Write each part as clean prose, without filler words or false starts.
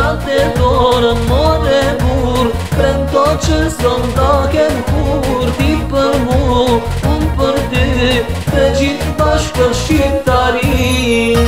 Zate dorën more bur, pren to që s'don taken kur. Ti për mu, unë për ty, të gjithë bashkë për shqiptarin.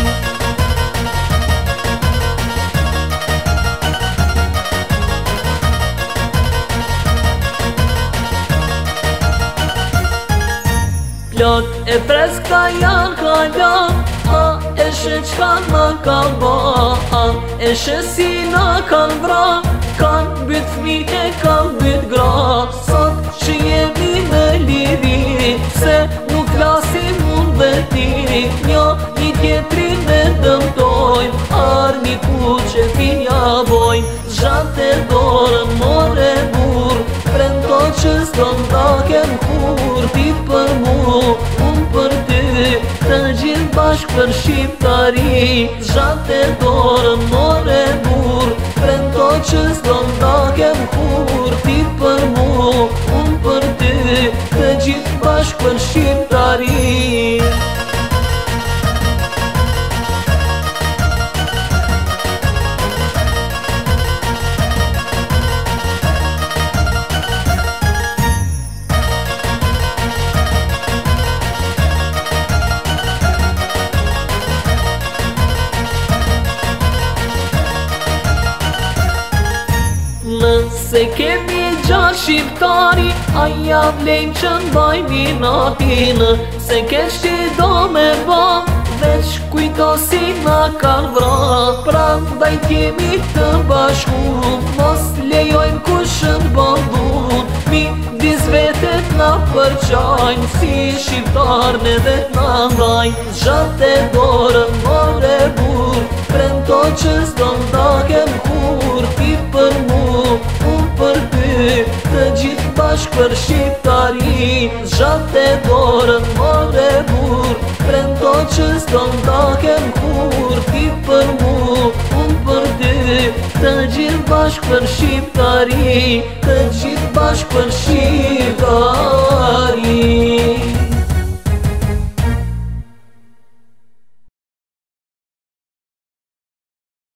Plot e freskta janë kalan, a eshe qka na kanë ba, a eshe si na kanë vra, kanë byt fmi e kanë byt gra. Sot që jemi në liri, se nuk flasim unë dhe ti, një tjetrin e dëmtojnë, armi ku që finja bojnë. Zhate dorën more bur, pren to që s'don taken kur. Ti për mu, unë për ty, të gjithë bashkë për shqiptari. Zhate dorën more bur, pren to që s'don taken kur. Ti për mu, unë për ty, të gjithë bashkë për shqiptari. Nëse kemi gjatë shqiptari, aja vlejmë që n'bajmi natin. Se keq ti do me ba, veç kujto si na kanë vra. Pra ndaj t'jemi të bashku, mos lejojmë kushën bandun. Mi dis vetet na përqajnë, si shqiptarnë edhe t'na ndajnë. Zhate dorën more bur, pren to që s'don taken kur. Ti për mu, unë për ty, të gjithë bashkë për shqiptari. Zhate dorën more bur, pren to që s'don taken kur. Ti për mu, unë për ty, të gjithë bashkë për shqiptari. Të gjithë bashkë për shqiptari.